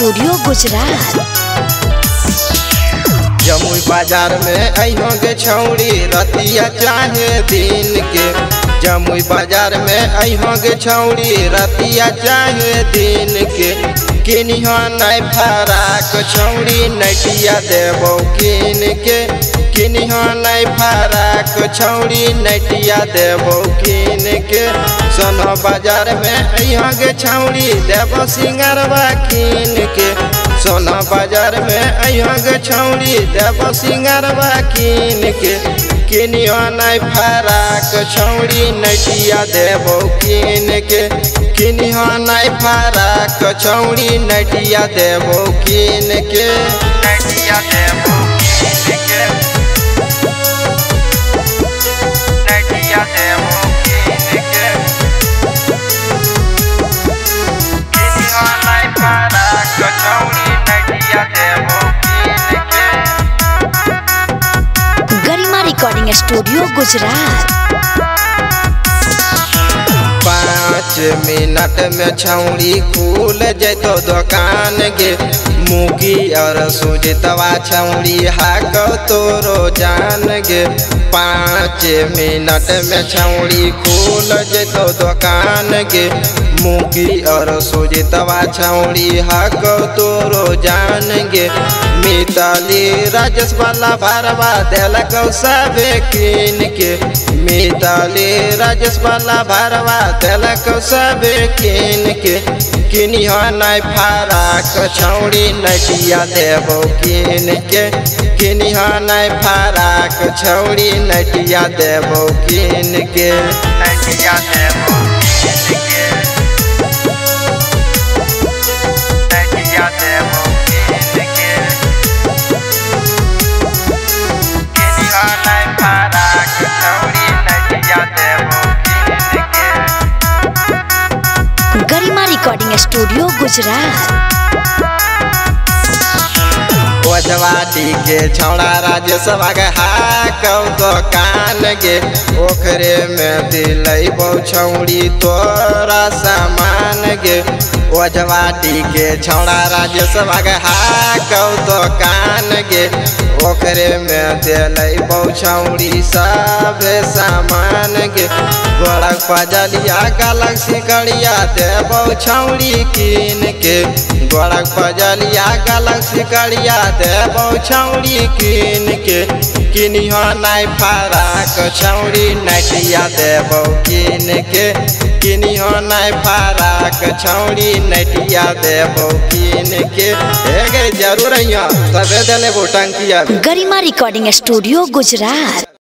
Studio Gujarat. Jamui बाजार में अहोगे छौड़ी रतिया चाहे दिन के। जमुई बाजार में अहोगे छौड़ी रतिया चाहे दिन के। किनिहा नहीं फराक छौड़ी नटिया देबो किन के। किनिहा नहीं फराक छौड़ी नटिया देबो किन के। सोना बाजार में अहोगे छौड़ी देबो सिंगरवा किन के। सोना बाजार में अहोगे छौड़ी देबो सिंगरवा किन के। किनिहा नहीं फराक छौड़ी नटिया देबो किन के। किनिहा नहीं फराक छौड़ी नटिया देबो किन के। नटिया देबो किन के। नटिया देबो किन के। किनिहा नहीं फराक छौड़ी नटिया देबो किन के। Garima recording studio Gujarat. 5 minute में छौड़ी खुल जैतो दुकान गे। मुगी और सुजितवा छौड़ी हाक तोरो जान गे। 5 मिनट में छौड़ी खुल जैतो दुकान गे। मुगी और सुजितवा छौड़ी हाक तोरो जान गे। मिताली राजेश वाला भरवा देलक सबे किन के। मिताली राजेश वाला भरवा देलक सबे किन के। किनिहा नहीं फराक छौड़ी नटिया देबो किन के। किनिहा नहीं फराक छौड़ी नटिया देबो किन के। नटिया देबो किन के। नटिया देबो किन के। किनिहा नहीं फराक छौड़ी नटिया देबो किन के। Garima recording studio Gujarat. ओझवाटी के छौड़ा राजेशवा के हाकौ दुकान गे। ओखरे में दिलैबो छौड़ी तोरा सामान गे। ओझवाटी के छौड़ा राजेशवा के हाकौ दुकान गे। ओखरे में दिलैबो छौड़ी सब सामान गे। गोड़क पजलिया गलक सिकड़िया देबो छौड़ी किन के। गोड़क पजलिया गलक सिकड़िया देबो छौड़ी किन के। किनिहा नहीं फराक छौड़ी नटिया देबो किन के। किनिहा नहीं फराक छौड़ी नटिया देबो किन के। जरूर तबे देले वो टंकिया। Garima recording studio Gujarat.